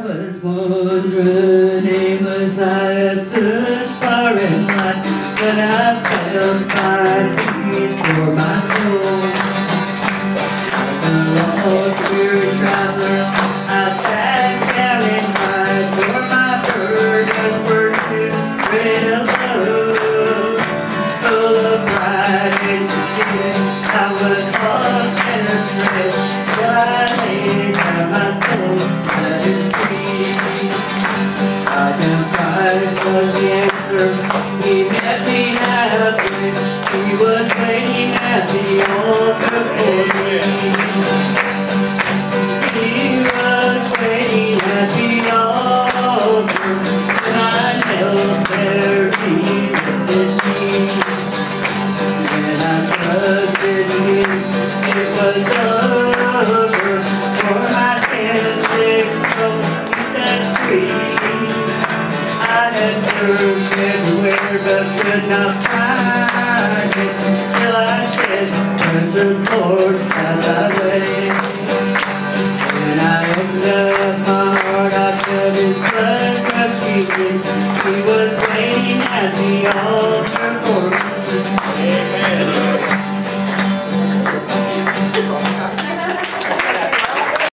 was wondering, aimless, I had searched far and wide, but I found my peace for my soul. Like a lost weary traveler, I sat down and cried, for my burdens were too great of love. Full of pride and conceit, I was lost and astray, till I laid down my soul, let it free. Christ was the answer. He met me halfway. He was waiting at the altar for me. He was waiting at the altar. When I knelt there, he lifted me. When I trusted him, it was over. For my sin's sake, so he set free. I had searched everywhere but could not find it, till I said, precious Lord, have thy way. When I opened up my heart, I felt his blood rushing in. He was waiting at the altar.